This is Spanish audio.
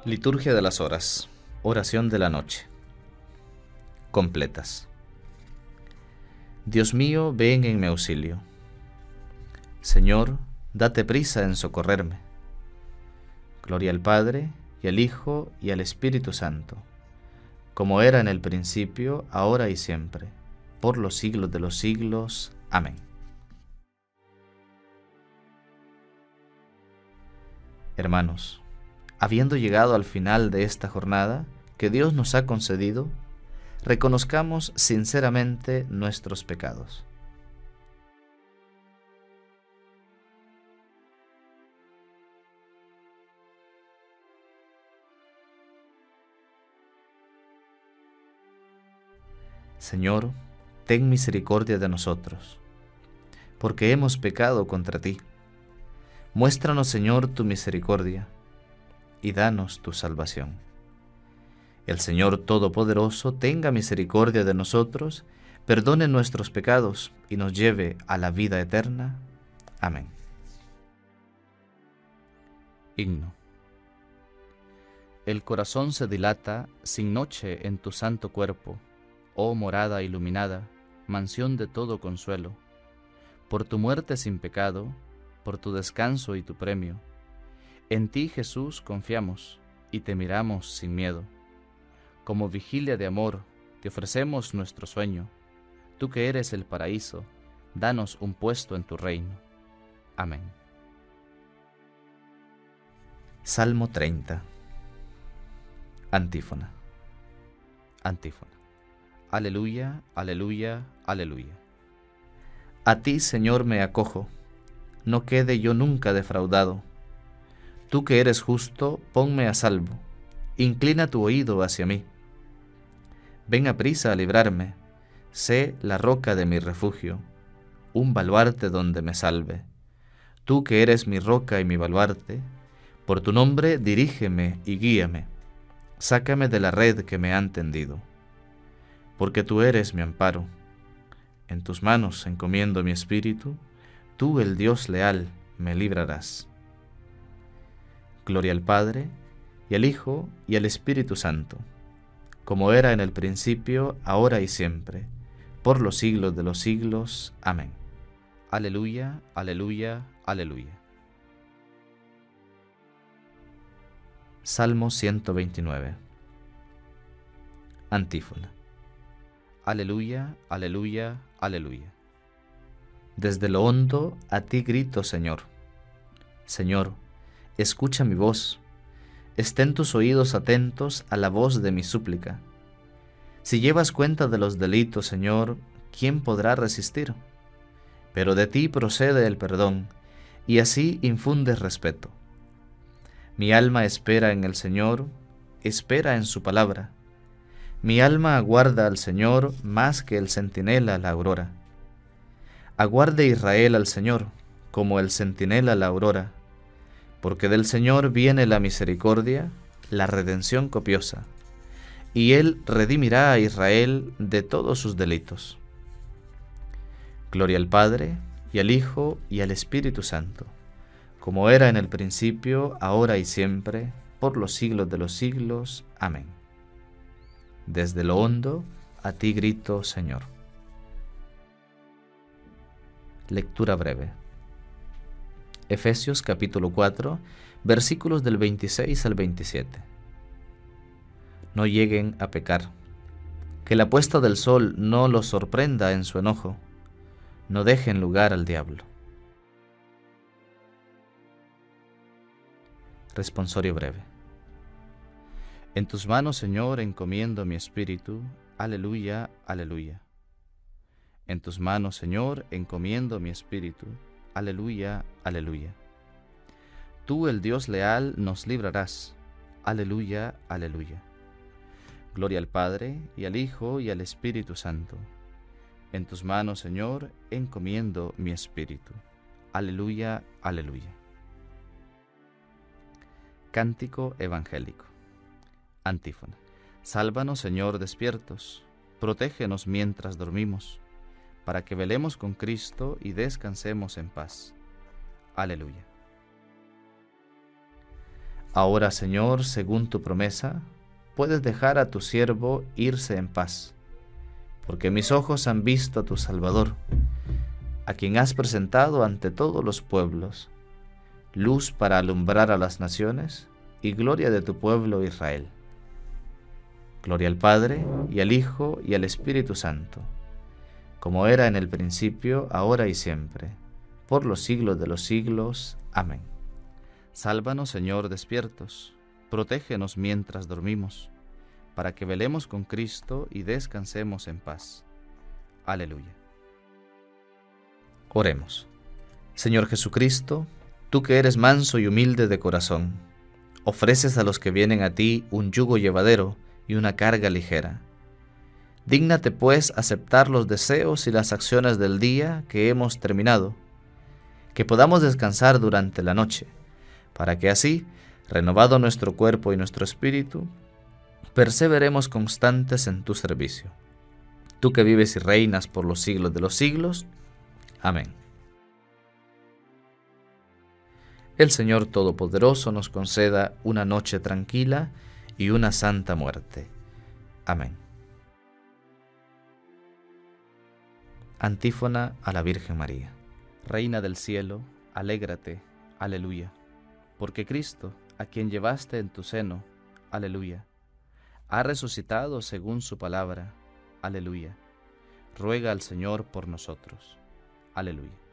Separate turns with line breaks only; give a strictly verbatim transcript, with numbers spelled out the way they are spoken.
Liturgia de las horas. Oración de la noche. Completas. Dios mío, ven en mi auxilio. Señor, date prisa en socorrerme. Gloria al Padre, y al Hijo, y al Espíritu Santo, como era en el principio, ahora y siempre, por los siglos de los siglos. Amén. Hermanos, habiendo llegado al final de esta jornada que Dios nos ha concedido, reconozcamos sinceramente nuestros pecados. Señor, ten misericordia de nosotros, porque hemos pecado contra ti. Muéstranos, Señor, tu misericordia, y danos tu salvación. El Señor Todopoderoso tenga misericordia de nosotros, perdone nuestros pecados y nos lleve a la vida eterna. Amén. Himno. El corazón se dilata sin noche en tu santo cuerpo, oh morada iluminada, mansión de todo consuelo. Por tu muerte sin pecado, por tu descanso y tu premio, en ti, Jesús, confiamos y te miramos sin miedo. Como vigilia de amor, te ofrecemos nuestro sueño. Tú que eres el paraíso, danos un puesto en tu reino. Amén. Salmo treinta. Antífona. Antífona. Aleluya, aleluya, aleluya. A ti, Señor, me acojo, no quede yo nunca defraudado. Tú que eres justo, ponme a salvo, inclina tu oído hacia mí. Ven aprisa a librarme, sé la roca de mi refugio, un baluarte donde me salve. Tú que eres mi roca y mi baluarte, por tu nombre dirígeme y guíame, sácame de la red que me han tendido. Porque tú eres mi amparo, en tus manos encomiendo mi espíritu, tú, el Dios leal, me librarás. Gloria al Padre, y al Hijo, y al Espíritu Santo, como era en el principio, ahora y siempre, por los siglos de los siglos. Amén. Aleluya, aleluya, aleluya. Salmo ciento veintinueve. Antífona. Aleluya, aleluya, aleluya. Desde lo hondo a ti grito, Señor. Señor, escucha mi voz. Estén tus oídos atentos a la voz de mi súplica. Si llevas cuenta de los delitos, Señor, ¿quién podrá resistir? Pero de ti procede el perdón, y así infundes respeto. Mi alma espera en el Señor, espera en su palabra. Mi alma aguarda al Señor más que el centinela la aurora. Aguarde Israel al Señor, como el centinela la aurora, porque del Señor viene la misericordia, la redención copiosa, y Él redimirá a Israel de todos sus delitos. Gloria al Padre, y al Hijo, y al Espíritu Santo, como era en el principio, ahora y siempre, por los siglos de los siglos. Amén. Desde lo hondo, a ti grito, Señor. Lectura breve. Efesios capítulo cuatro, versículos del veintiséis al veintisiete. No lleguen a pecar. Que la puesta del sol no los sorprenda en su enojo. No dejen lugar al diablo. Responsorio breve. En tus manos, Señor, encomiendo mi espíritu. Aleluya, aleluya. En tus manos, Señor, encomiendo mi espíritu. Aleluya, aleluya. Tú, el Dios leal, nos librarás. Aleluya, aleluya. Gloria al Padre, y al Hijo, y al Espíritu Santo. En tus manos, Señor, encomiendo mi espíritu. Aleluya, aleluya. Cántico evangélico. Antífona. Sálvanos, Señor, despiertos. Protégenos mientras dormimos, para que velemos con Cristo y descansemos en paz. Aleluya. Ahora, Señor, según tu promesa, puedes dejar a tu siervo irse en paz, porque mis ojos han visto a tu Salvador, a quien has presentado ante todos los pueblos, luz para alumbrar a las naciones y gloria de tu pueblo Israel. Gloria al Padre, y al Hijo, y al Espíritu Santo, como era en el principio, ahora y siempre, por los siglos de los siglos. Amén. Sálvanos, Señor, despiertos, protégenos mientras dormimos, para que velemos con Cristo y descansemos en paz. Aleluya. Oremos. Señor Jesucristo, tú que eres manso y humilde de corazón, ofreces a los que vienen a ti un yugo llevadero y una carga ligera. Dígnate, pues, aceptar los deseos y las acciones del día que hemos terminado, que podamos descansar durante la noche, para que así, renovado nuestro cuerpo y nuestro espíritu, perseveremos constantes en tu servicio. Tú que vives y reinas por los siglos de los siglos. Amén. El Señor Todopoderoso nos conceda una noche tranquila y una santa muerte. Amén. Antífona a la Virgen María. Reina del cielo, alégrate, aleluya, porque Cristo, a quien llevaste en tu seno, aleluya, ha resucitado según su palabra, aleluya. Ruega al Señor por nosotros, aleluya.